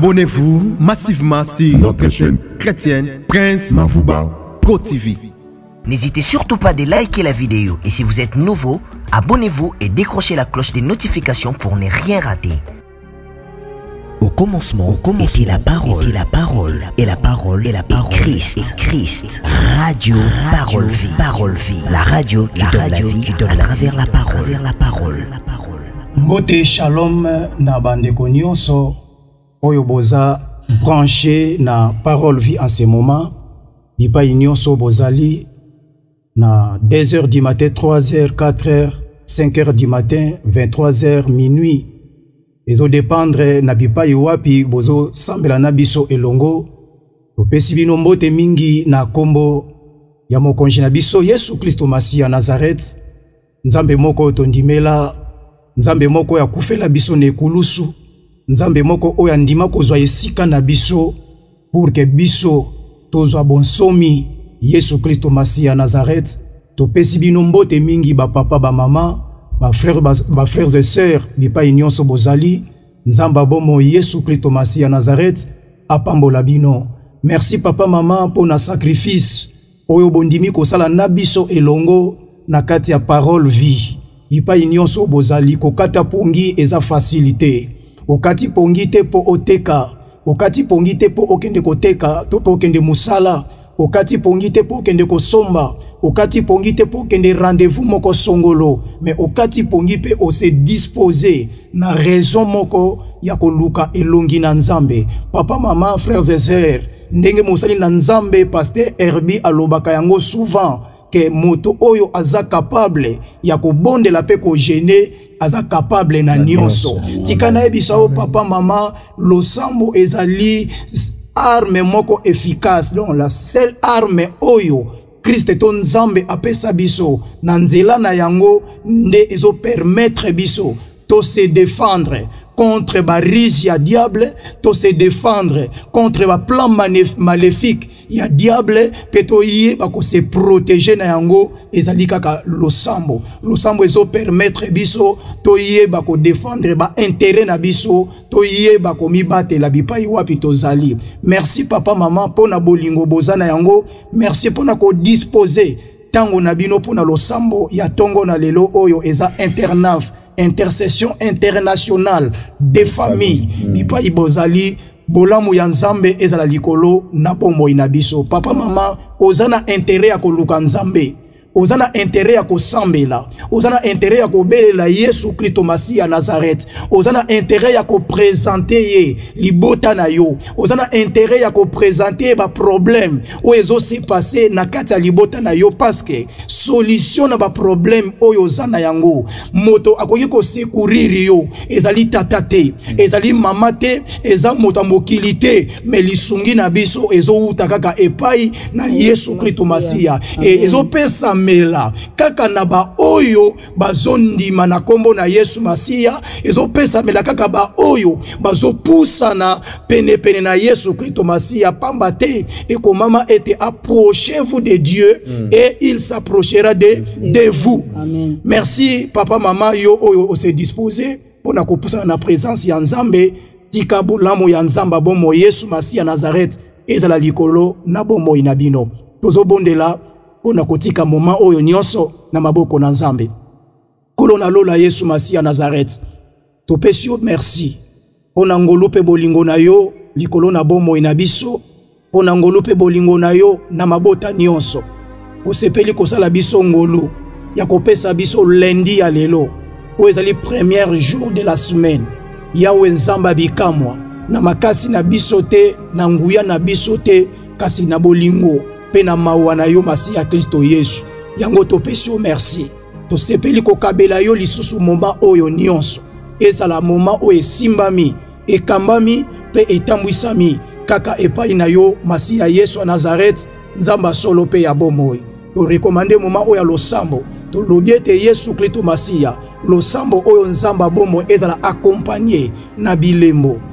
Abonnez-vous massivement sur notre chaîne chrétienne Prince Mavouba Pro TV. N'hésitez surtout pas de liker la vidéo et si vous êtes nouveau, abonnez-vous et décrochez la cloche des notifications pour ne rien rater. Au commencement était la parole, et la parole est Christ. Radio Parole Vie, la radio qui donne la vie à travers la parole. Mbote shalom na bandeko nyonso oyo boza branché na Parole Vie en ce moment. Bipa nyonso bozali na 2h du matin, 3h, 4h, 5h du matin, 23h, minuit. Ezo dépendre na bipa wapi bozo sambela na biso elongo. Topesi bino mbote mingi na kombo ya mokonzi na biso Yesu Kristo Masiya Nazareth. Nzambe moko tondimela, Nzambe moko ya kufela biso na ekulusu, Nzambe moko oya ndima kozwa esika na biso pour que biso tozwa bonsomi Yesu Kristo Masiya Nazareth. Topesi bino mbote mingi ba papa ba mama, ba frères et sœurs bipa nyonso bozali. Nzamba bomo Yesu Kristo Masiya Nazareth apambola bino. Merci papa mama pour na sacrifice oyo bondimi kosala na biso elongo na kati ya Parole Vie. Bipa nyonso bozali kokata pongi eza facilité. Okati pongi te po oteka, okati pongi te po okende koteka, to po okende musala, okati pongi te po okende kosomba, okati pongi te po okende rendez-vous moko songolo, mais okati pongi pe o se disposer na raison moko ya koluka elongi na Nzambe. Papa mama frères et sœurs, ndenge mosali na Nzambe pasteur Herbi alobaka yango souvent que moto oyo aza capable ya kobondela pe ko gêner aza capable na nyonso. Tikana ebisao papa mama losambo ezali arme moko efficace, donc la seule arme oyo Christ ton Nzambe apesa biso na nzela na yango nde ezo permettre biso to se défendre contre barise ya diable, to se défendre contre ba plan maléfique ya diable, peto yé bako se protéger na yango ezali kaka losambo. Losambo ezo permettre biso to yé bako défendre ba intérêt na biso, to yé bako mibate la bipa wapi tozali. Merci papa maman pona bolingo bozana yango, merci pona ko disposer tango na bino pona losambo ya tongo na lelo oyo eza internaf. Intercession internationale des familles. Bipa ibozali bolamu ya Nzambe ezala likolo na bombo inabiso. Papa mama ozana intérêt ya koluka Nzambe, ozana intérêt ya kosambela, ozana intérêt ya kobelela Yesu Kristo Masiya Nazareth, ozana intérêt ya ko présenter ye libota na yo, ozana intérêt ya ko présenter ba problème o ezo se passer na kati ya libota na yo, parce que solution na ba problème oyo zana yango moto akoki ko secourir yo ezali tatate, ezali mamate, eza moto mokilité, mais lisungi na biso ezo utakaka epai na Yesu Kristo Masiya et ezo pesa mela kaka na ba oyo bazondima na kombo na Yesu Masiya, ezo pesa mela kaka ba oyo bazo poussa na pene na Yesu Kristo Masiya. Pambate et que maman était approchez-vous de Dieu et il s'approchera de vous. Amen. Merci papa maman yo oyo se disposer pour na kopoussa na présence ya Nzambe. Tika bolamu ya Nzamba bomo Yesu Masiya Nazareth ezala likolo na bomo inabino. Tozo bondela pona kotika moment oyo nyonso na maboko na Nzambe. Kolona lola Yesu Masiya Nazareth. Topesi yo merci. Pona ngolupe bolingo na yo likolo na bomo inabiso. Pona ngolupe bolingo na yo na mabota nyonso. Osepeli kosala biso ngolu ya kopesa biso lundi ya lelo. O ezali premier jour de la semaine. Yawe Nzamba bikamwa na makasi na biso te, na nguya na biso te, kasi na bolingo pe na mawa na yo Masiya Kristo Yesu. Yango topesi yo merci. To sepeli ko kabela yo lisusu momba oyo nyonso. Ezala momba oyo esimbami, ekambami pe etambwisami kaka epai na yo Masiya Yesu Nazareth, Nzamba solo pe ya bomoi. To recommande momba oyo losambo. To lobiete Yesu Kristo Masiya. Losambo oyo Nzamba bomo ezala accompagné na bilembo.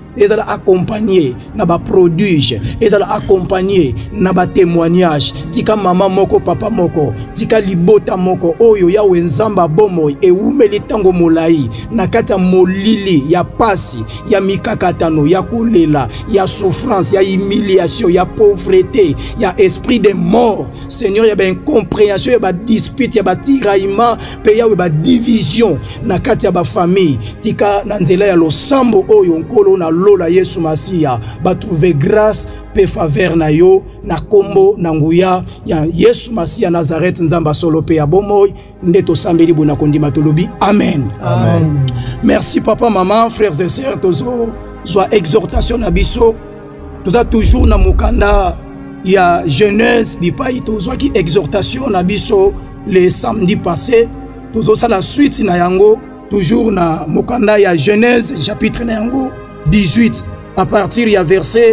ezala accompagné na ba prodige, ezala accompagné na ba témoignage. Tika mama moko papa moko, tika libota moko oyo ya wenzamba bomo e umeli tango molai na kata molili ya pasi, ya mikakatano, ya kolela, ya souffrance, ya humiliation, ya pauvreté, ya esprit de mort. Seigneur, ya ba incompréhension, ya ba dispute, ya ba tiraillement, pe ya ba division na kata ya ba famille. Tika na nzela ya losambo oyo nkolo na lola Yesu Masia ba trouver grâce pe faveur na yo na kombo na nguya ya Yesu Masia Nazareth nzamba solo pe ya bomoy ndeto sambeli bona kondima tolobi amen. Amen. Merci papa maman frères et sœurs tozo soit exhortation na biso toza toujours na mukanda ya Genèse bipai tozo ki exhortation na biso le samedi passé tozo ça la suite na yango toujours na mukanda ya Genèse chapitre na yango 18 à partir ya verset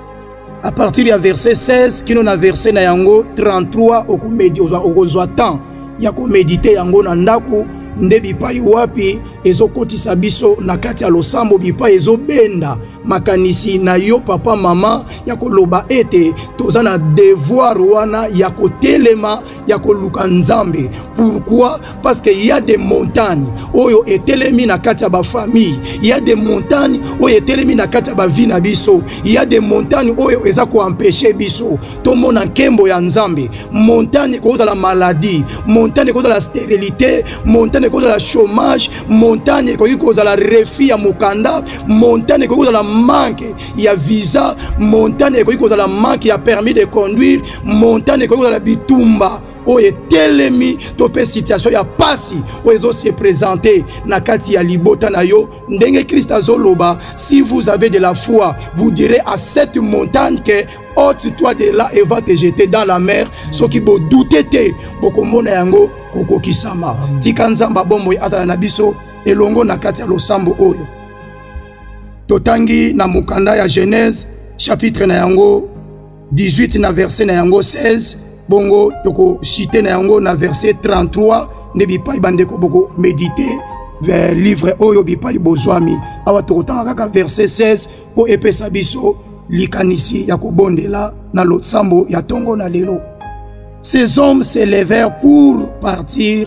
16 kino na verset na yango 33 okozwa temps ya ko méditer yango na ndako nde bipai wapi ezokotisa biso na kati ya losambo bipai ezobenda makanisi na yo papa mama ya koloba ete toza na devoir wana ya kotelema ya koluka nzambe. Pourquoi? Parce qu'il y a des montagnes oyo etelemi na kati ya ba famille, il y a des montagnes oyo etelemi na kati ya ba vie na biso, il y a des montagnes oyo eza ko empêcher biso tomona nkembo ya nzambe. Montagne koza la maladie, montagne koza la stérilité, montagne koza la chômage, montagne koza la refus ya mokanda, montagne koza la manque ya visa, montagne koza la manque ya permis de conduire, montagne koza la bitumba oye telemi tope situation ya pasi oyezo se présenter na kati ya libota na yo ndenge Christ azoloba. Si vous avez de la foi, vous direz à cette montagne que ôte-toi de là et va te jeter dans la mer. Ce qui bo douter te bokomona yango kokokisama. Tika nzamba bomoi ata na biso elongo na kati ya losambo oyo totangi na mukanda ya Genèse chapitre na yango 18 na verset na yango 16 bongo toko cité na yango na verset 33 ne bipai bandeko boko méditer vers livre oyo bipai bozwami awa tokotanga kaka verset 16 po epesa biso likanisi ya kobondela na losambo ya tongo na lelo. Ces hommes se levèrent pour partir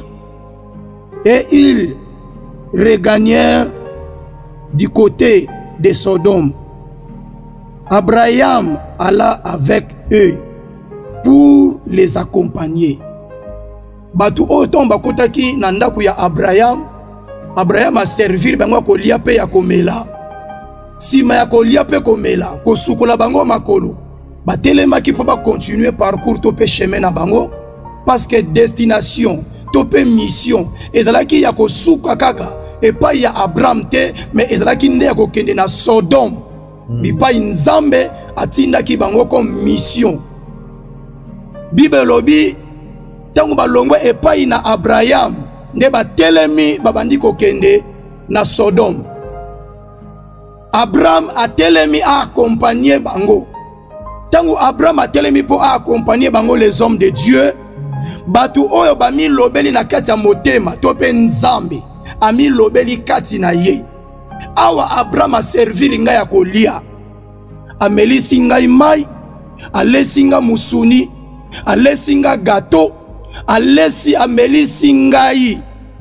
et ils regagnèrent du côté de Sodome. Abraham alla avec eux pour les accompagner. Batu otomba kotaki na ndaku ya Abraham. Abraham a servir bango kolia pe ya komela. Sima ya kolia pe komela kosukola bango makolo. Batelema ki pa continuer parcours tope chemin na bango parce que destination tope mission ezalaki ya kosuka kaka et pas ya Abraham te mais ezalaki nde ya kokende na Sodome. Bipa nzambe atindaki bango comme mission. Bible lobi tangu balongwe epai na Abraham nde batelemi babandi kokende na Sodome. Abraham a telemi a accompagner bango. Tangu Abraham a telemi po a accompagner bango les hommes de Dieu. Batu oyo bami lobeli na kati ya motema tope nzambe ami lobeli kati na ye. Awa Abraham a servir ngai ya kolia. Amelisi ngai mai, alesi nga musuni, alesi nga gato, alesi amelisi ngai.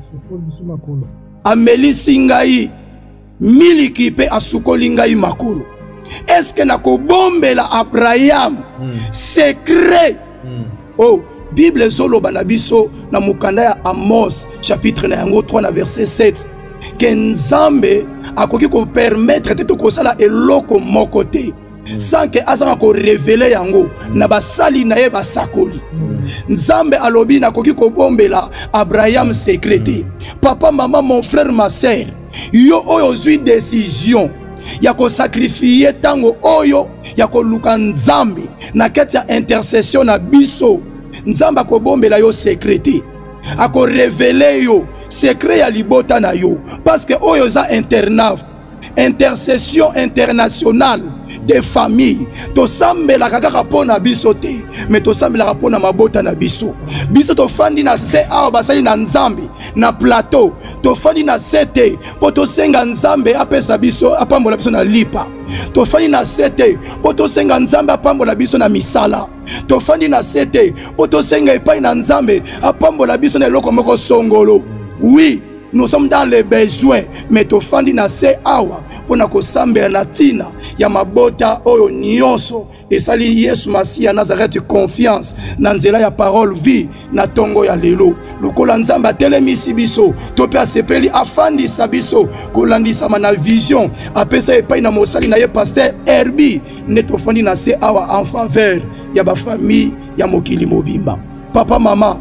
Amelisi ngai miliki pe asukoli ngai makolo. Est-ce que nakobombela Abraham secret? Oh, Bible zolo banabiso na mukanda ya Amos chapitre na yango 3 na verset 7 que nzambe akoki ko permettre te ko sala eloko mokote sans que azanga ko révéler yango na basali na ye basakoli. Nzambe alobi na koki ko bombela Abraham secret. Papa, maman, mon frère, ma sœur, yo oyo zui décision ya ko sacrifier tango oyo ya ko luka nzambe na kati ya intercession na biso. Nzamba ko bombela yo secret, ako révéler yo secret ya libota na yo parce que oyo za intercession internationale des familles. To sambela kaka pona biso te mais to sambela pona mabota na biso. Biso to fandi na se awa basali na nzambe na plateau tofandi na sete po tosenga nzambe apesa biso apambola biso na lipa tofandi na sete po tosenga nzambe apambola biso na misala tofandi na sete po tosenga epai na nzambe apambola biso na eloko moko songolo. Oui, nous sommes dans les besoins, mais tofandi na se awa pona kosambela na tina ya mabota oyo nyonso esali Yesu Masiya Nazareth confiance na nzela ya parole vie na tongo ya lelo lokola nzamba telemisi biso tope asepeli afandisa biso kolandisama na vision apesa epai na mosali na ye pasteur Herbie ne tofandi na se awa en faveur ya ba famille ya mokili mobimba. Papa mama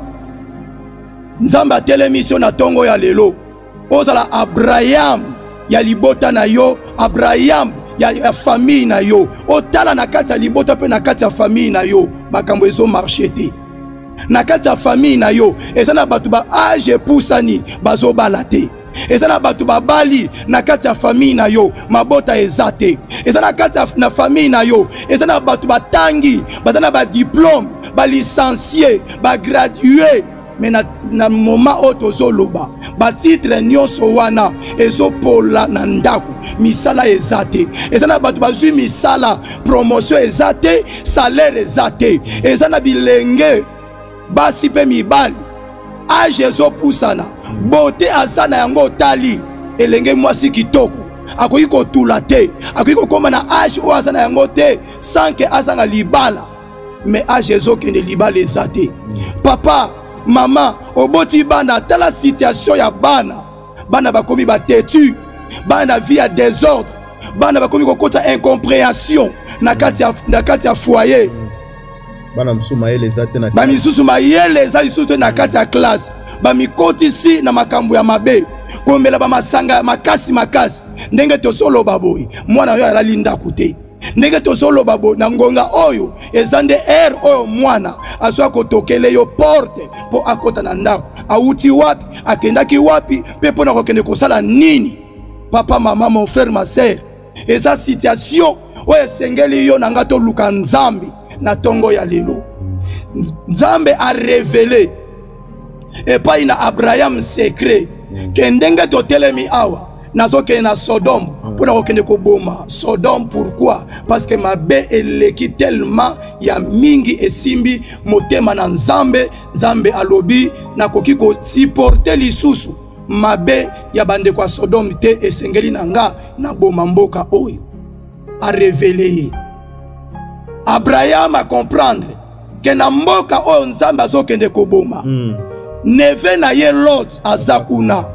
nzamba telemisi na tongo ya lelo ozala Abraham ya libota na yo, Abraham ya famille na yo otala na kati ya libota pe na kati ya famille na yo makambo ezo marché te na kati ya famille na yo eza na batu ba age pusani bazo balate eza na batu ba bali na kati ya famille na yo mabota eza te eza na kati na famille na yo eza na batu batangi baza na ba diplôme ba licencié ba gradué mais na moment oto zoloba ba titre nyonso wana ezopola na ndako misala ezate ezana batu bazui misala promotion ezate salaire ezate ezana bilenge basi pe mibali age ezopusana bote asana yango tali elenge mwasi kitoko akoki kotula te akoki kokoma na age o asana yango te sanke asanga libala mais age ezokende libala ezate. Papa mama oboti bana tala situation ya bana bakomi batetu bana vie ya désordre bana bakomi kokota incompréhension na kati ya foyer bana msuma yele zate na ba misusu mayele za lisusu na kati ya classe ba mikoti si na makambo ya mabe komela ba masanga makasi ndenge tosolo baboyi mwana yo alalinda kute ndenge tosolo babo na ngonga oyo ezande air oyo mwana aswa kotokele yo porte po akota na ndako auti wapi akendaki wapi pe pona kokende kosala nini. Papa mama mon frère ma sœur eza situation oyo sengeli yo nanga to luka nzambe na tongo ya lelo nzambe a révélé epai na Abraham secret kendenge totelemi awa nazoke na Sodome pour na kokende koboma Sodome. Pourquoi? Parce que mabe eleki tellement ya mingi esimbi motema na nzambe alobi na koki ko supporter lisusu mabe ya bande kwa Sodome te esengeli nanga na boma mboka oyo a révéler Abraham a comprendre que na mboka oyo nzambe azokende koboma neve na ye Lot azakuna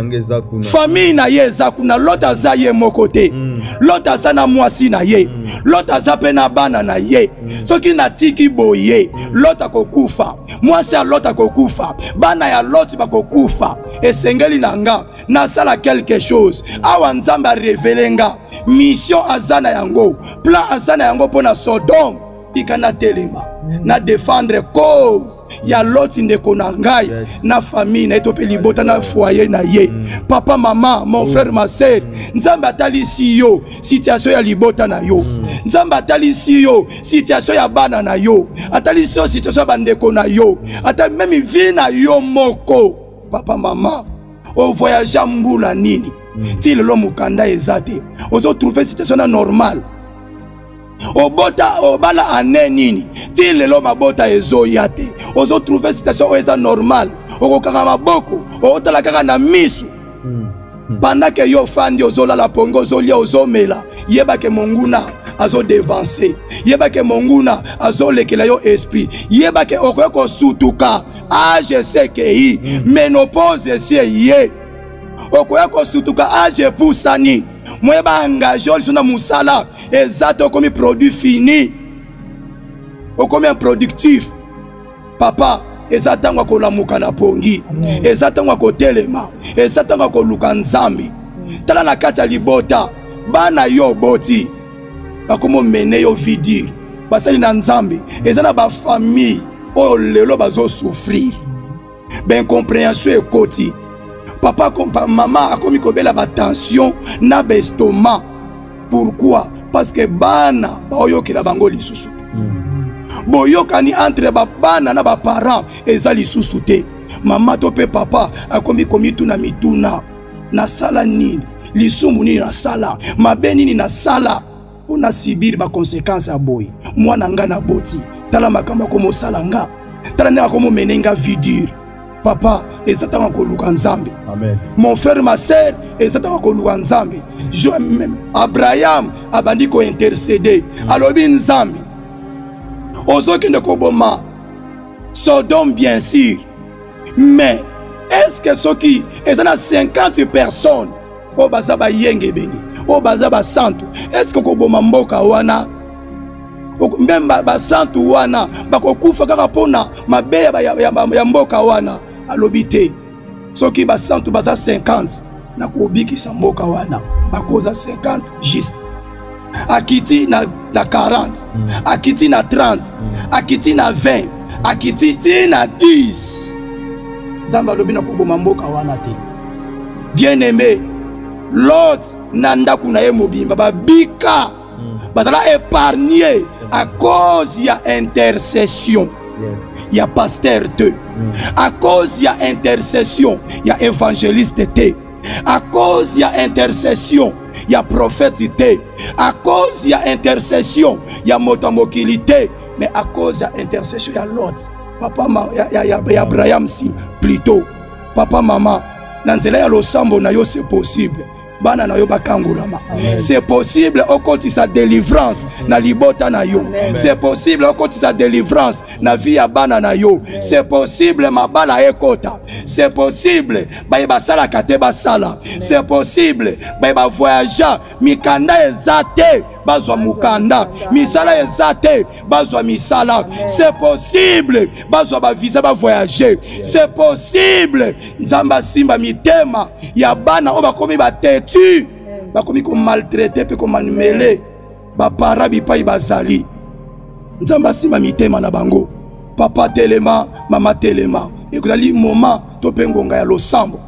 famille na ye zakuna Lot aza ye mokote Lot aza na mwasi na ye Lot aza pe na bana na ye soki na tiki boye Lot akokufa mwasi ya Lot akokufa bana ya Lot bakokufa esengeli nanga nasala quelque chose awa nzamba révélenga mission azana yango plan azana yango pona Sodome ikana telema na défendre cause ya Lot ndeko na ngai na famille na etope libota na foyer na ye. Papa mama mon frère ma sœur nzamba atalisi yo situation ya libota na yo nzamba atalisi yo situation ya bana na yo atalisi yo situation ya bandeko na yo ata même vie na yo moko. Papa mama o voyage mbula nini ti lelo mukanda ezate ozo trouver situation na normal obota obala ane nini ti lelo mabota ezo yate ozo trouver situation eza normal okokanga maboko otala kaka na misu pendant que yo fandi ozola la pongo ozolia ozomela yeba ke monguna azo devancer yeba ke monguna azo lekela yo esprit yeba ke okoyeko sutuka age sekei menopause sie ye okoyeko sutuka age pusani mweba engagé oli sona musala exact comme produit fini comme un productif. Papa ezatangwa ko lamuka na pongi ezatangwa ko telema ezatangwa ko luka nzambi tala na kati ya libota bana yo boti bakomo mene yo vidir basali na nzambi ezana ba famille o lelo bazo souffrir ben compréhension ekoti papa mama akomi kobela ba tension na ba estomac. Pourquoi? Parce que bana baoyokela bango lisusu boyokani entre ba bana na ba parents eza lisusu te Maman to pe papa akomi komi tuna mituna. Na sala nini? Lisumu nini na sala? Mabe nini na sala? On a subir ba conséquences à boy. Moi nanga na boti. Tala makamba komo salanga. Tala na komo menenga vidur. Papa, ezatanga ko luka nzambe. Amen. Mon frère, ma sœur, ezatanga ko luka nzambe. Abraham abandi ko intercéder. Alobi nzambe. Ozoki ne ko boma. Sodome bien sûr. Mais est-ce que ceux qui ezana 50 personnes o bazaba yenge beni. O bazaba santu. Est-ce que ko boma mboka wana? Même basantu wana bakokufa kaka pona mabeya ya mboka wana alobite soki basantu baza 50 na kobikisa mboka wana bakoza 50 juste akiti na 40 akiti na 30 akiti na 20 akiti na 10 Nzambe alobi na koboma mboka wana te. Bien aimé, Lot na ndaku na ye mobimba babika batala épargné à cause il y a intercession. Il y a pasteur 2. À cause il y a intercession, il y a évangéliste T. À cause il y a intercession, il y a prophète T. À cause il y a intercession, il y a motamokilité. Mais à cause il y a intercession, il y a l'autre. Papa, il y a Abraham si plutôt. Papa, maman, dans le losambo na yo c'est possible. Bana na yo bakangulama. C'est possible au côté sa délivrance na libota na yo. C'est possible au côté sa délivrance na vie ya bana na yo. C'est possible mabala ekota. C'est possible ba sala kate ba sala. C'est possible ba voyager mikanda ezate bazwa mukanda misala ezate bazwa misala. C'est possible bazwa ba visa ba voyager. C'est possible nzamba simba mitema ya bana oba komi ba tu bakomi ko maltraiter pe ko manumele ba para bi pa bazali nzamba sima mitema na bango papa telema mama telema ekolali moment to pengonga ya losambo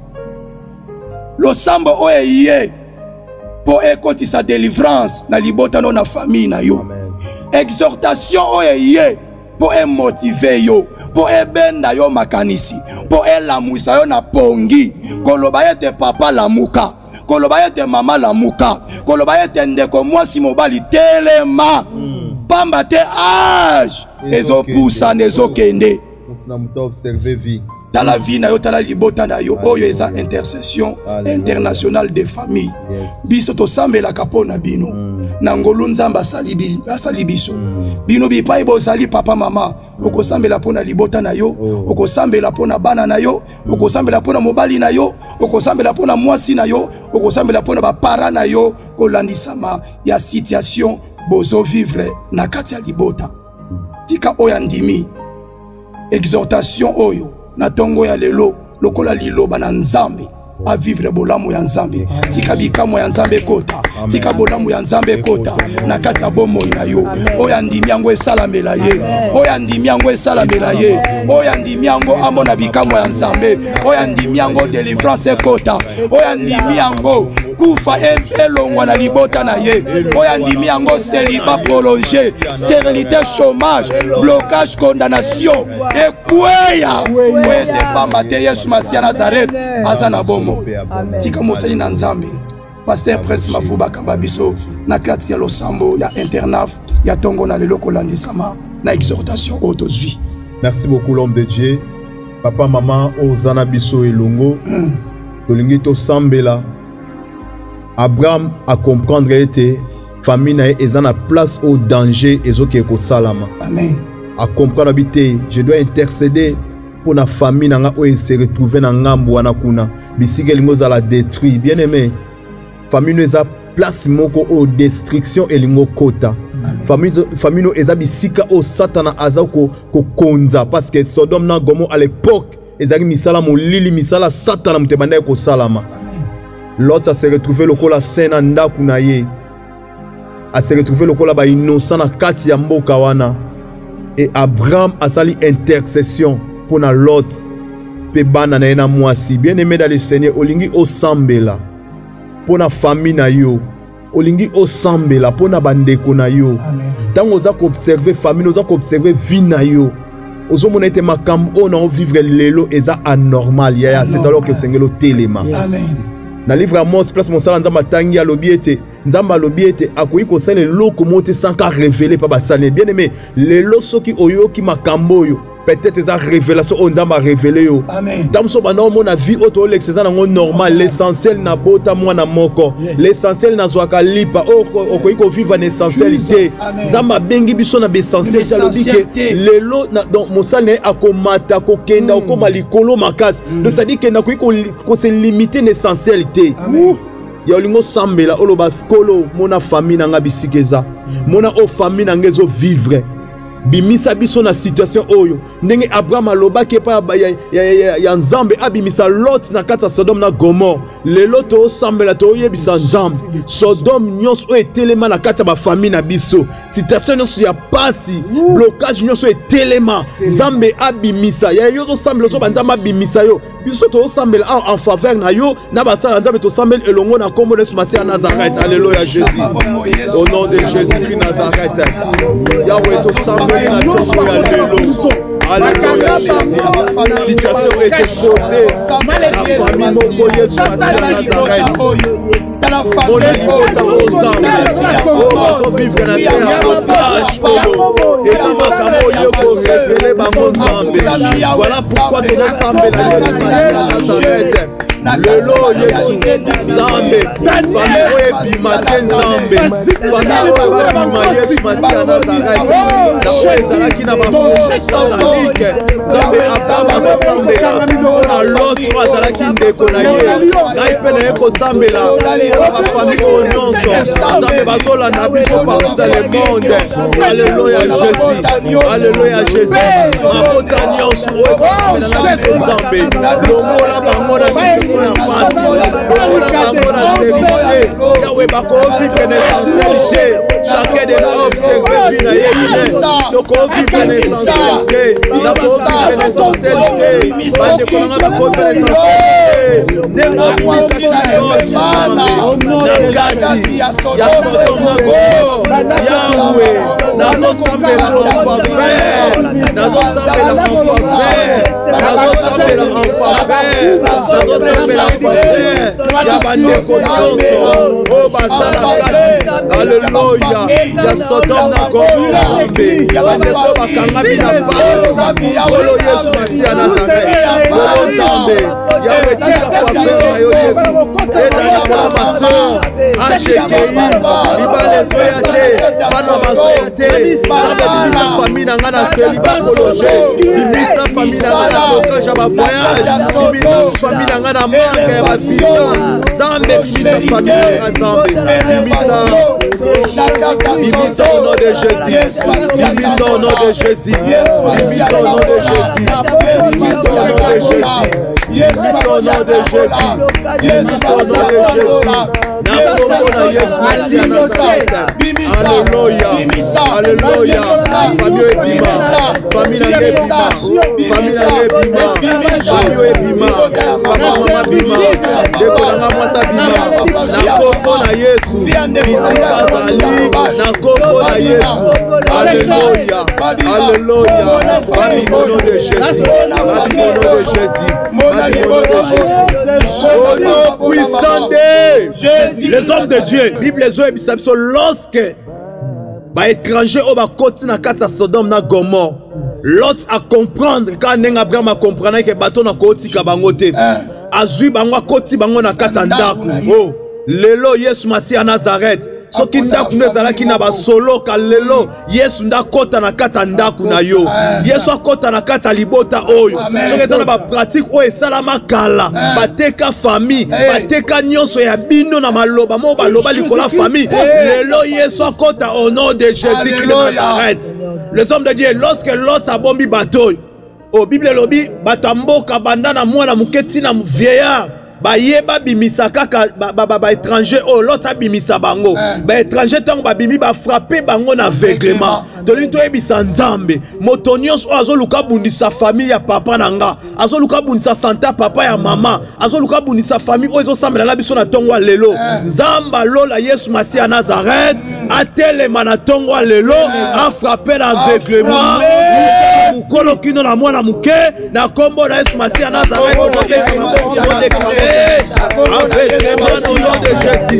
losambo oye po ekoti sa délivrance na libota no na famille na yo exhortation oye po motiver yo po benda yo makanisi po lamusa yo na pongi koloba yete papa lamuka koloba yete mama lamuka koloba yete ndeko mwasi mobali telema pamba te âge ezo poussa nezo kende na muta observer vie tala vie na yo tala libota na yo oyo eza intercession internationale des familles biso to sambela kapona bino na ngolu nzamba asali biso bino bipai bozali papa mama okosambela pona libota na yo okosambela pona bana na yo okosambela pona mobali na yo okosambela pona mwasi na yo okosambela pona bapara na yo kolandisama ya situation bozo vivre na kati ya libota tika oyo ndimi exhortation oyo na tongo ya lelo lokola liloba na nzambe a vivre bolamu ya nzambe tika bikamo ya nzambe kota tika bolamu ya nzambe kota na kati ya bomo na yo oya ndimi yango esalamela ye oya ndimi yango esalamela ye oya ndimi yango amona bikamo ya nzambe oya ndimi yango délivrance kota oya ndimi yango kufa elongwa na libota na ye oya ndimi yango célibat prolongé stérilité chômage blocage condamnation ekweya wete pamba te Yesu Masia Nazareth aza na bomo tika mosali na nzambe pasteur Prince Mafuba kamba biso na kati ya losambo ya internaf ya tongo na lelo kolandisama na exhortation autozui. Merci beaucoup l'homme de Dieu. Papa maman ozana biso elongo tolingi to sambela Abraham a comprendre était famille na ezana place au danger ezoke ko salama. Amen. A comprendre habiter je dois intercéder pour la famille nanga o se retrouver na ngambo wana kuna bisike lingo za la détruire bien aimé famille nous a place moko o destruction elingo kota famille no eza bisika o satana azako ko konza parce que Sodome na Gomorrhe à l'époque ezaki misala molili misala satana mutebanda ko salama l'autre se retrouver lokola sena ndaku na ye a se retrouver lokola ba innocent na kati ya mboka wana et Abraham a sali intercession pour na Lot pe bana na ena mwasi bien aimé dans le Seigneur olingi o sambela pour na famille na yo olingi o sambela pour na bandeko na yo tango za ko observer famille oza ko observer vie na yo ozomona ete makambo oyo na vivre lelo eza anormal yaya c'est alors que sengelo telema Amen. na livre Amos place mosala nzamba tangi alobi ete nzamba alobi ete akoki kosala eloko moko te sans ka révéler pa basali bien aimé lelo soki oyoki makambo oyo peut-être eza révélation oyo nzamba révélé yo ntango so banda omona vie oyo toolekisa eza nango normal l'essentiel na bota mwana moko l'essentiel nazwaka lipa okoki kovivre na essentiel te nzamba abengi biso na baessentiel te alobi ke lelo donc mosali na ye akomata kokenda okoma likolo makasi donc c'est-à-dire ke nakoki kose limite na essentiel te ya olingo sambela oloba kolo mona famille nanga bisika eza mona o famille nanga ezo vivre bimisa biso na situation oyo ndenge Abraham alobaki pa ya nzambe abimisa Lot na kati ya Sodome na Gomorre lelo to sambela to yebisa nzambe Sodome nyonso oyo etelema na kati ya bafamille na biso situation nyonso ya pasi blocage nyonso etelema nzambe abimisa ya yo to sambela so banzambe abimisa yo biso to sambela en faveur na yo na basala nzambe to sambela elongo na kombo de Masiya Nazareth. Alléluia Jésus, au nom de Jésus-Christ Nazareth. Yahweh to sambela na tombo ya lelo. Alléluia Jésus, situation est exposée la famille moko Yesu Nazareth. Mon alibota ensemble on va vivre na terre en otage et dans ma camo yoko révéler bango nzambe. Voilà pourquoi tu dois sambela na Nazareth. Lelo Yesu nzambe famille oyo ebima te nzambe famille oyo ebima Yesu Masiya Nazareth na oyo ezalaki na bafondasalike nzambe asambaka kosambela na Lot oyo azalaki ndeko na ye ngai mpe na ye kosambela bafamille oyo nyonso nzambe bazolanda biso partout dans le monde. Alléluia Jésus, alléluia Jésus, mabota nyonso oyo ekosambela na biso nzambe longola bango na biso Yahweh bako vivre n'essentialité chacun de nous observe vie na yéline donc on vivre n'essentialité la vivre n'essentialité bande konanga bako vivre n'essentialité dengo nakati ya sotomago Yahweh nazosambela en faveur nazosambela en faveur Alléluia, ya Sodome na Gomorre, ya bandeko bakanga bina ba, olo Yesu Masiya Nazareth, olo Nzambe, ya wetika faveur na yo Yesu, eza na maso, ashekei, libale zoya te, bana mazoya te, bimisa famille na nga na seli bakologe, bimisa famille na nga na blocage ya ba voyage, bimisa famille na nga na manque ya ba visa, Nzambe bimisa famille na nga Nzambe, bimisa au nom de Jésus, bimisa au nom de Jésus, bimisa au nom de Jésus, bimisa au nom de Jésus, bimisa au nom de Jésus, bimisa au nom de Jésus. Alléluia, alléluia, famille ebima, famille na ebima, famille na ebima, famille ebima, mama bima, dekolanga mwata bima, na kombo na Yesu, bisika zali, na kombo na Yesu, alléluia, alléluia, famille au nom de Jésus, famille au nom de Jésus, famille au nom de Jésus, au nom puissant de Jésus. Les hommes de Dieu, Bible les hommes biso lorsque ba étranger au ba côté na kata Sodome na Gomorre, l'autre à comprendre quand nenga Abraham a comprendre que bateau na côté ka bango te. Azui bango côté bango na kata ndako. Oh, lelo Yesu Masiya Nazareth. Soki ndaku nezalaki na basolo ka lelo Yesu ndakota na kata ndaku na yo. Yesu akota na kata libota oyo. Soki ezala ba pratique oyo esalama kala, bateka famille, bateka nyonso ya bino na maloba mo baloba likola famille. Lelo Yesu akota au nom de Jésus de Nazareth. Les hommes de Dieu, lorsque l'autre a bombi bateau, au Bible lobi batamboka bandana mwana muketi na vieillard. Ba yeba bimisa kaka ba étranger oh l'autre bimisa bango ba étranger tant ba bimi ba frapper bango na aveuglement de l'into ebisa nzambe motonios azoluka bundisa famille ya papa nanga azoluka bundisa santé papa ya mama azoluka bundisa famille ozo sambela na biso na tongo lelo nzamba lola Yesu Masiya Nazareth atelema na tongo lelo a frapper na aveuglement nkolo kino na mwana muke na kombo na Yesu Masiya Nazareth au nom de Jésus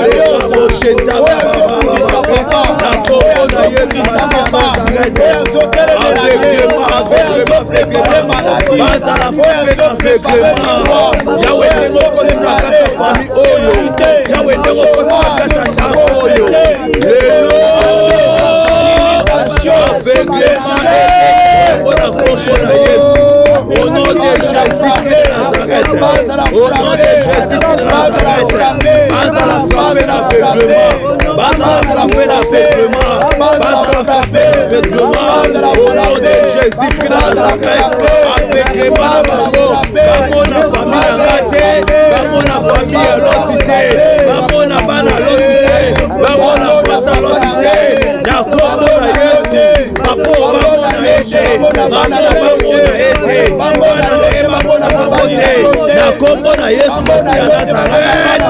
au nom de Jésus-Christ Nazareth, au nom de Jésus-Christ Nazareth, base à la frappe et l'aveuglement, base à la frappe et l'aveuglement, base à la frappe et l'aveuglement, au nom de Jésus-Christ Nazareth, aveuglement, vamos na famille raté, vamos na famille l'entité, vamos na bana l'entité, vamos na base à l'entité, na kombo na Yesu, papo vamos na aide, na kombo na Yesu Masiya Nazareth,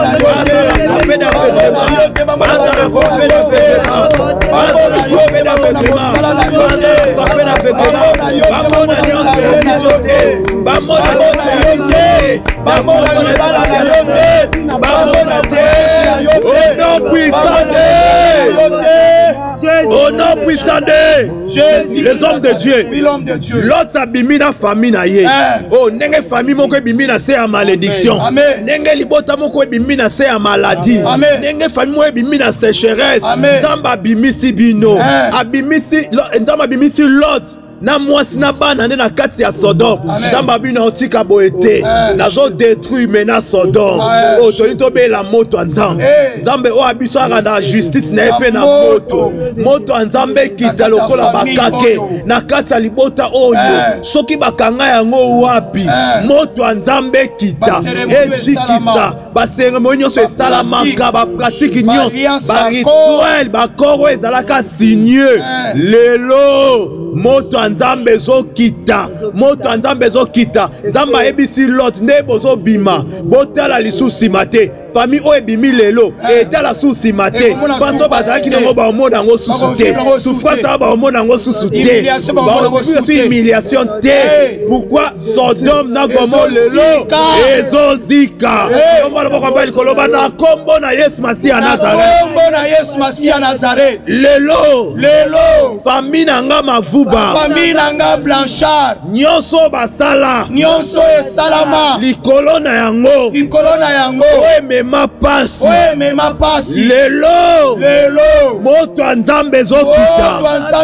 au nom puissant de Jésus, les hommes de Dieu, l'autre abimi na famille na ye. Oh, nenge famille moko ebimi na se ya malédiction. Nenge libota moko ebimi na se ya maladie. Nenge famille moko ebimi na sécheresse. Nzamba abimisi bino. Abimisi l'autre. Na mwasi na bana na kati ya Sodome. Nzamba bino otika boete. Nazo détruire mena Sodome. Oh, tolito be la moto nzambe. Nzambe o abiso na justice na epe na moto. Moto nzambe kita lokola bakake. Na kati ya libota oyo. Soki bakanga yango wapi. Moto nzambe kita. Ezikisa. Ba cérémonie nyonso esalamaka, ba pratique nyonso, ba rituel, ba koro ezalaka signeux. Lelo moto nzambe zo kita, moto nzambe zo kita. Nzamba ebisi lot nde bozo bima, botala lisusi mate. Famille o ebimi lelo, etala susi mate. Paso bazaki nango ba omoda ngo susute. Souffrance ba omoda ngo susute. Ba humiliation te. Pourquoi Sodome na Gomorrhe lelo ezozika? Na kombo na Yesu Masiya Nazareth. Kombo na Yesu Masiya Nazareth. Lelo famille nanga mavuba, famille nanga Blanchard, nyonso basala, nyonso esalama, likolo na yango, mema pasi, lelo moto nzambe zokita,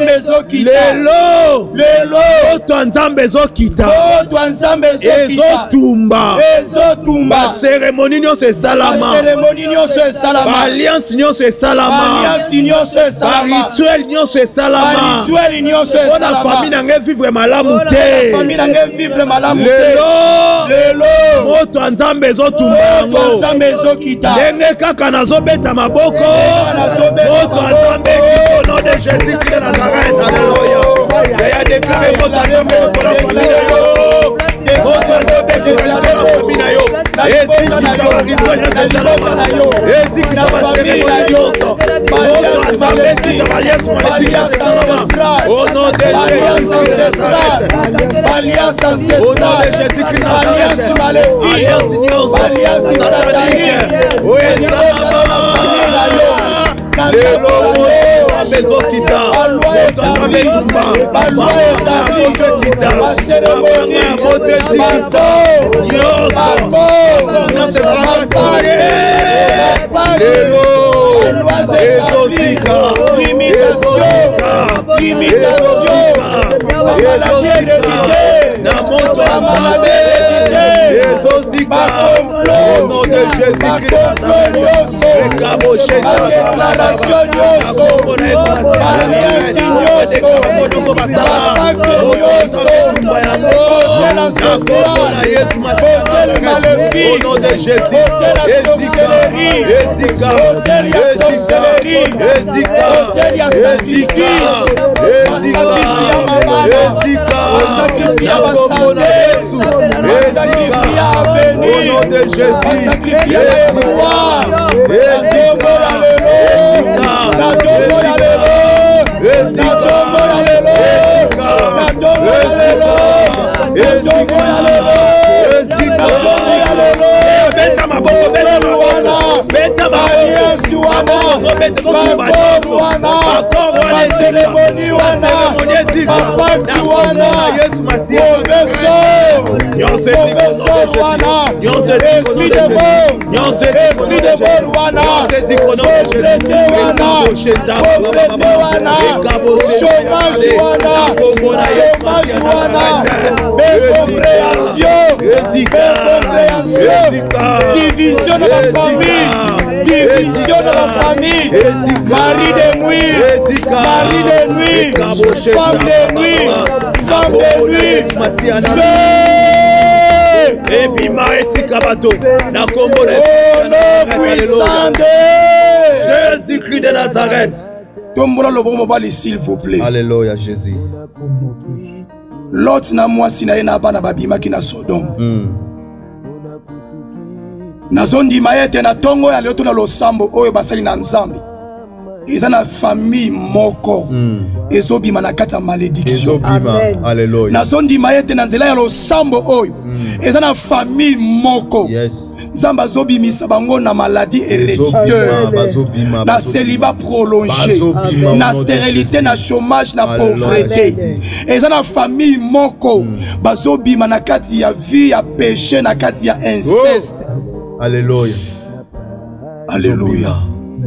lelo moto nzambe zokita, ezotumba, ba cérémonie nyonso esalama, ba alliance nyonso esalama, ba rituel nyonso esalama, ona famille nanga vivre malamu te, lelo moto nzambe ezotumba yango, ndenge kaka nazobeta maboko, moto nzambe au nom de Jésus-Christ de Nazareth. Alléluia. Il a déclaré moto nzambe pour la famille na yo, moto nzambe pour la famille na yo, au nom de Jésus-Christ, alliance Jésus-Christ, division de la famille, division de la famille, mari de nuit, mari de nuit, femme de nuit, femme de nuit, et puis Maïsikabato, la combo puissant de Jésus-Christ de Nazareth. Tombola le bon mobile, s'il vous plaît. Alléluia, Jésus. L'autre na moi si na ena bana babima ki na Sodome. Na zondi maete na tongo ya leto na losambo oyo basali na nzambe. Ils ont une famille moko. Ezobima na kata malédiction. Alléluia. Na zondi maete na nzela ya losambo oyo. Ils ont une famille moko. Yes. Zamba zobimisa bango na maladie héréditaire, na célibat prolongé, na stérilité, na chômage, na pauvreté. Et dans la famille moko, bazobima na kati ya vie, ya péché, na kati ya inceste. Alléluia. Alléluia.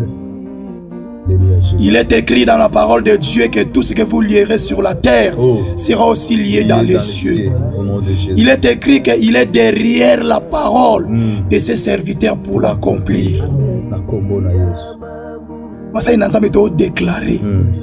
Il est écrit dans la parole de Dieu que tout ce que vous lierez sur la terre sera aussi lié dans les cieux. Il est écrit qu'il est derrière la parole de ses serviteurs pour l'accomplir. Ça, il n'a jamais été déclaré.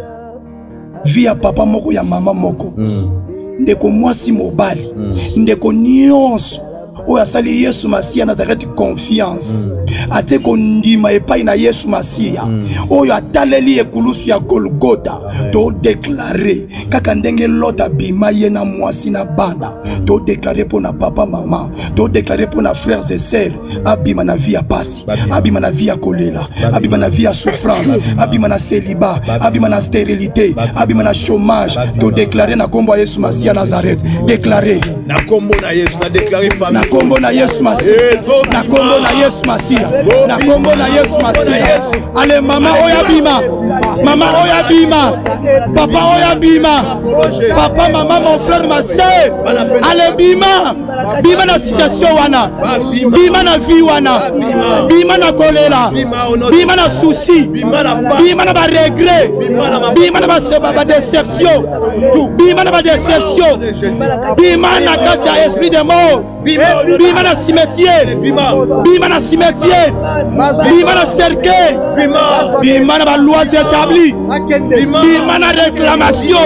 Via papa moko ya mama moko. Ndeko mwasi mobali. Ndeko nyonso. Oyo asali Yesu Masia Nazareth confiance. Ate kondima epai na Yesu Masia. Oyo ataleli ekulusu ya Golgotha. To déclarer kaka ndenge lota bima ye na mwasi na bana. To déclarer pour na papa mama. To déclarer pour na frères et sœurs. Abima na vie ya pasi. Abima na vie ya kolela. Abima na vie ya souffrance. Abima na célibat. Abima na stérilité. Abima na chômage. To déclarer na kombo Yesu Masia Nazareth. Déclarer. Na kombo na Yesu na déclarer famille. Kombo na Yesu Masia, na kombo na Yesu Masia, na kombo na Yesu Masia. Ale mama oya bima, mama oya bima, papa oya bima, papa mama mon frère ma sœur. Ale bima, bima na situation wana, bima na vie wana, bima na kolela, bima na souci, bima na ba regret, bima na ba déception, bima na ba déception, bima na kata esprit de mort. Bima na cimetière, bima na cimetière, bima na cercueil, bima na lois établies, bima na réclamation,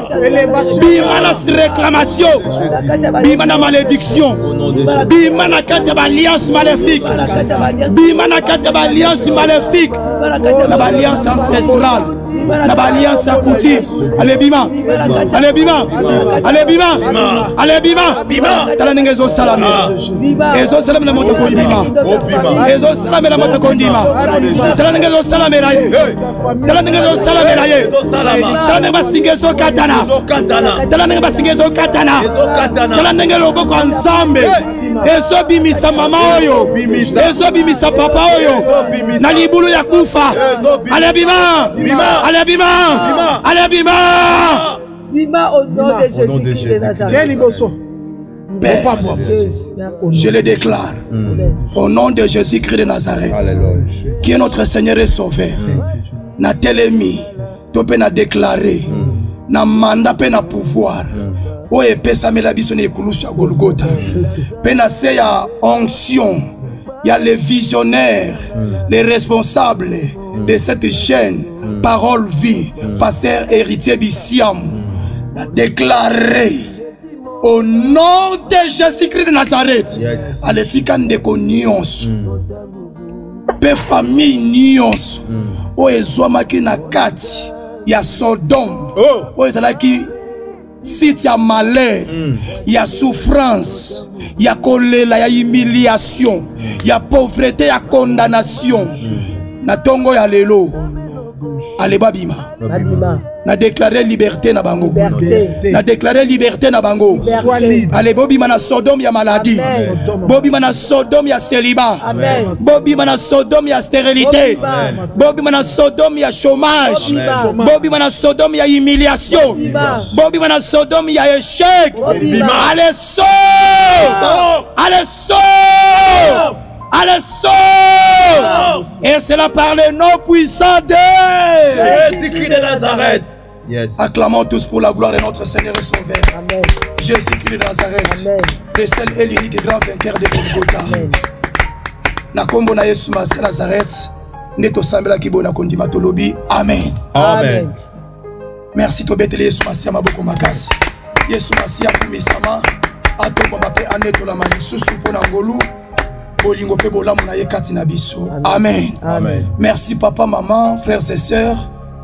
bima na réclamation, bima na malédiction, bima na carte d'alliance maléfique, bima na carte d'alliance maléfique, la alliance ancestrale. La alliance à coutume. Allez bima, allez bima, allez bima, allez bima. Tala nengezo salame. Ezo salame na moto kondima. Ezo salame na moto kondima. Tala nengezo salame na ye. Tala nengezo salame na ye. Tala nengezo singezo katana. Tala nengezo singezo katana. Tala nengezo boko ensemble. Ezo bimisa mama oyo. Ezo bimisa papa oyo. Na libulu ya kufa. Allez bima. Allez bima. Allez bima. Bima au nom de Jésus-Christ de Nazareth. Père, je le déclare au nom de Jésus-Christ de Nazareth, qui est notre Seigneur et Sauveur. Na telemi, to pe na déclarer, na mandat pe na pouvoir. O epesa mela biso ne ekulusu ya Golgotha. Pe na se ya onction, il y a les visionnaires, les responsables de cette chaîne, Parole Vie, Pasteur Héritier Bissiam, déclaré au nom de Jésus-Christ de Nazareth, à l'étika ndeko nyonso, pe famille nyonso, o ezwamaki na kati ya Sodome, o ezalaki site ya malheur, ya souffrance, ya kolela, ya humiliation, ya pauvreté, ya condamnation. Na tongo ya lelo, ale babima. Na déclarer liberté na bango. Liberté. Na déclarer liberté na bango. Sois libre. Allez, Bobi mana Sodome ya maladie. Bobi mana Sodome ya célibat. Amen. Bobi mana Sodome ya stérilité. Bobi mana Sodome ya chômage. Bobi mana Sodome ya humiliation. Bobi mana Sodome ya échec. Allez, sors. Allez, sors. Allez, sors. Et cela par le nom puissant de Jésus-Christ de Nazareth. Yes. Acclamons tous pour la gloire de notre Seigneur et Sauveur. Amen. Jésus-Christ de Nazareth. Amen. Le seul et l'unique grand vainqueur de Golgotha. Amen. Na kombo na Yesu Masi Nazareth. Neto sambela kibona kondima tolobi. Amen. Amen. Merci to betele Yesu Masi maboko makasi. Yesu Masi akumisama. Atoko bape aneto la malisusu pona ngolu. Bolingo pe bolamu na yekati na biso. Amen. Amen. Merci papa, maman, frères et sœurs.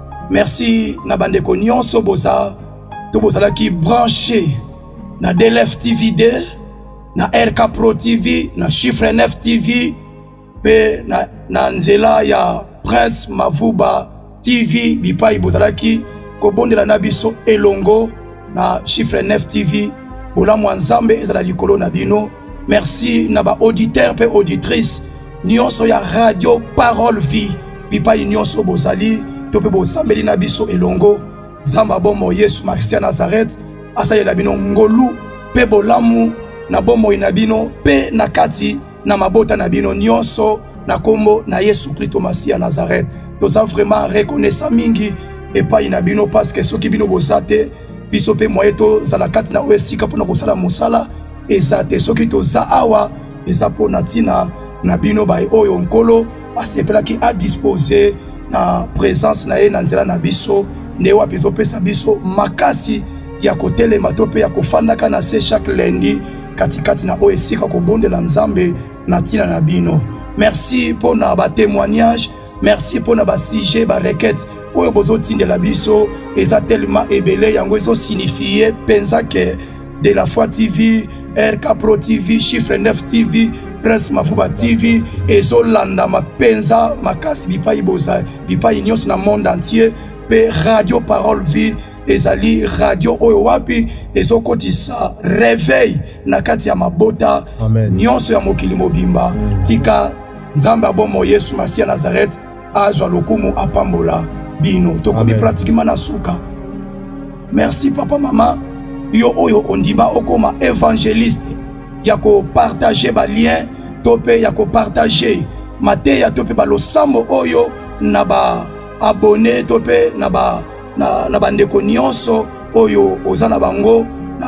Merci na bandeko nyonso boza. To bozala ki branché na DLF TV 2, na RK Pro TV, na Chiffre 9 TV, pe na nzela ya Prince Mavuba TV, bipai bozala ki kobondela na biso elongo na Chiffre 9 TV. Bolamu nzambe ezala likolo na bino. Merci naba auditeur pe auditrice nyonso ya radio Parole Vie pipa nyonso bozali to pe bosambeli na biso elongo zamba bomo Yesu Masi Nazareth asaya na bino ngolu pe bolamu na bomo na bino pe na kati na mabota na bino nyonso na kombo na Yesu Kristo Masi Nazareth. Toza vraiment reconnaissant mingi epai na bino parce que soki bino bosate biso pe moyeto za la kati na osika pona kosala musala ezate soki toza awa ezapo na tina na bino bai oyo nkolo asepelaki a disposer na présence na ye na nzela na biso nde wapi ezopesa biso makasi ya kotelema to pe ya kofandaka na se chaque lundi katikati na oyo esika kobondela nzambe na tina na bino. Merci pour na ba témoignage, merci pour na ba sujet ba requête oyo bozotindela biso eza tellement ebele yango ezo signifier penza ke de la foi TV, RK Pro TV, Chiffre 9 TV, Prince Mavuba TV, ezolanda mapenza makasi bipai boza bipai nyonso na monde entier pe Radio Parole Vie ezali radio oyo wapi ezokotisa réveil na kati ya mabota nyonso ya mokili mobimba. Tika nzambe abomo Yesu Masi Nazareth azwa lokumu apambola bino tokomi pratiquement na suka. Merci papa mama yo oyo ondima okoma évangéliste yako partager ba lien tope yako partager mateya tope ba losambo oyo na ba abonné tope na ba ndeko nyonso oyo ozana bango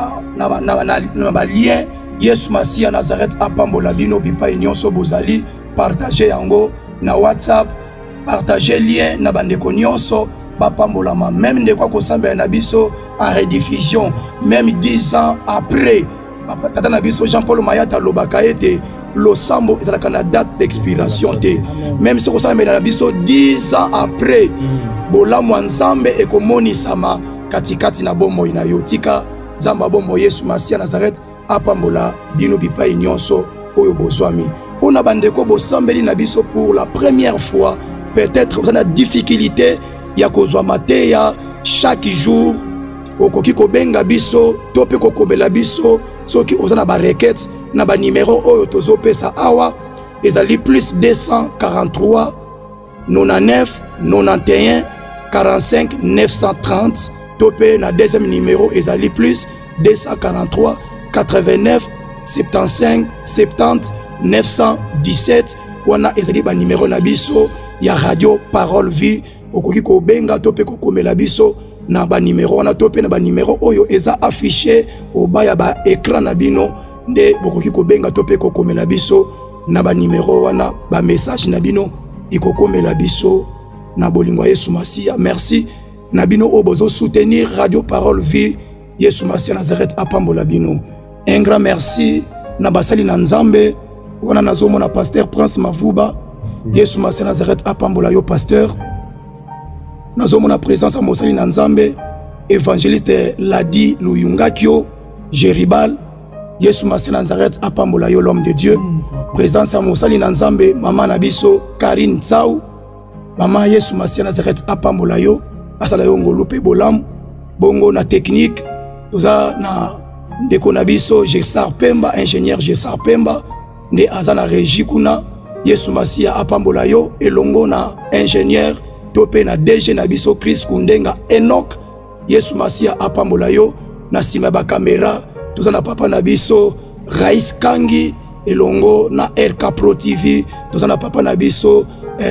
na ba lien Yesu Masi Nazareth apambola bino bipai nyonso bozali partager yango na WhatsApp, partager lien na ba ndeko nyonso bapambolama même ndeko kosamba na biso en rediffusion même 10 ans après tata na biso Jean-Paul Mayata lobaka ete losambo ezalaka na date d'expiration te même si kosamba na biso 10 ans après bolamu nzambe ekomonisama katikati na bomoi na yo. Tika nzamba bomoi Yesu Masi Nazareth apambola bino bipai nyonso oyo bozwami ona bandeko bosambeli na biso pour la première fois peut-être vous avez la difficulté ya kozwa mateya chaque jour okoki kobenga biso to pe kokobela biso soki ozana ba requête na ba numéro oyo tozopesa awa ezali plus 243 99 91 45 930 to pe na deuxième numéro ezali plus 243 89 75 70 917 wana ezali ba numéro na biso ya Radio Parole Vie okoki kobenga to pe kokomela biso na ba numéro wana to pe na ba numéro oyo eza affiché au bas ya ba écran na bino nde bokoki kobenga to pe kokomela biso na ba numéro wana ba message na bino ikokomela biso na bolingo Yesu Masi. Merci na bino o bozo soutenir Radio Parole Vie Yesu Masi Nazareth apambola bino. Un grand merci na basali na nzambe wana nazomona pasteur Prince Mavuba Yesu Masi Nazareth apambola yo pasteur. Nazomona présence à mosali na nzambe évangéliste Ladi Luyungakio Jeribal Yesu Masi Nazareth apambola yo l'homme de Dieu. Présence à mosali na nzambe mama na biso Karine Tsau mama Yesu Masi Nazareth apambola yo asala yo ngolu pe bolam bongo na technique toza na ndeko na biso Gersar Pemba ingénieur Gersar Pemba nde aza na régie kuna Yesu Masia apambola yo elongo na ingénieur topé na DG na biso Chris Kundenga Enoch Yesu Masia apambola yo na sima ba caméra toza na papa na biso Rais Kangi elongo na RK Pro TV toza na papa na biso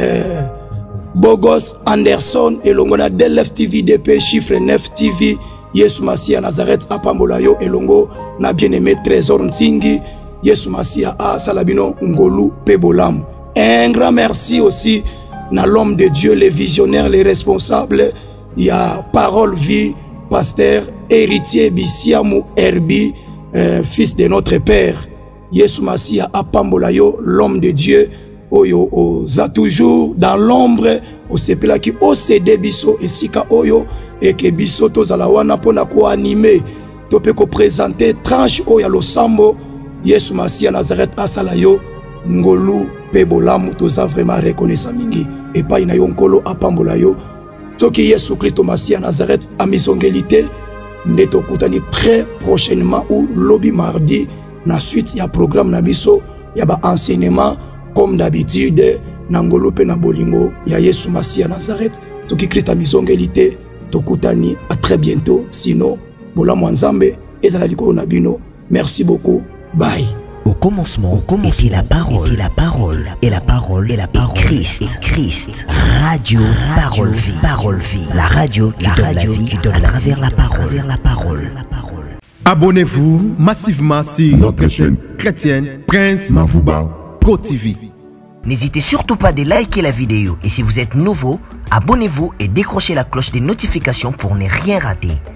Bogos Anderson elongo na DLF TV DP chiffre 9 TV Yesu Masia Nazareth apambola yo elongo na bien-aimé Trésor Ntingi Yesu Masia a salabino ngolu pebolam. Un grand merci aussi na l'homme de Dieu, les visionnaires, les responsables. Il y a Parole Vie, pasteur, héritier Bissiamou Herbi, fils de notre Père. Yesu Masia apambola yo, l'homme de Dieu. Oyo oza toujours dans l'ombre, au sepela qui o cede biso esika oyo et que biso tozala wana pona ko animer, to pe ko présenter tranche oya lo sambo. Yesu Masia Nazareth asala yo ngolu pe bolamu toza vraiment reconnaissant mingi et pas ina yo nkolo apambola yo soki Yesu Christo Masia Nazareth a misongelité ndeto kutani très prochainement ou lobby mardi na suite ya programme na biso ya ba enseignement comme d'habitude na ngolo pe na bolingo ya Yesu Masia Nazareth soki Christ a misongelité tokutani à très bientôt sinon bolamu nzambe ezala likolo na bino. Merci beaucoup. Bye. Au commencement était la parole, et la parole, et la parole, et la parole, Christ, Christ. Radio, parole vie, la radio qui donne la vie à travers la parole, Abonnez-vous massivement sur notre chaîne chrétienne Prince Mavouba TV. N'hésitez surtout pas de liker la vidéo et si vous êtes nouveau, abonnez-vous et décrochez la cloche des notifications pour ne rien rater.